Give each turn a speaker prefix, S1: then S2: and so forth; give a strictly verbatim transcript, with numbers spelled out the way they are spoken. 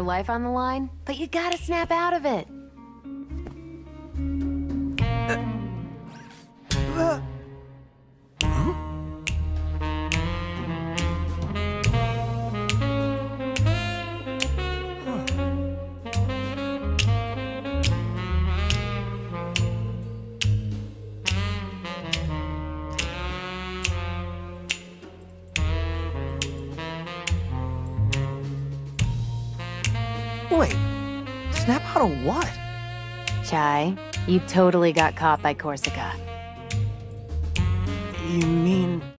S1: your life on the line, but you gotta snap out of it.
S2: Uh, huh? Wait, snap out of what?
S1: Chai, you totally got caught by Corsica.
S2: You mean...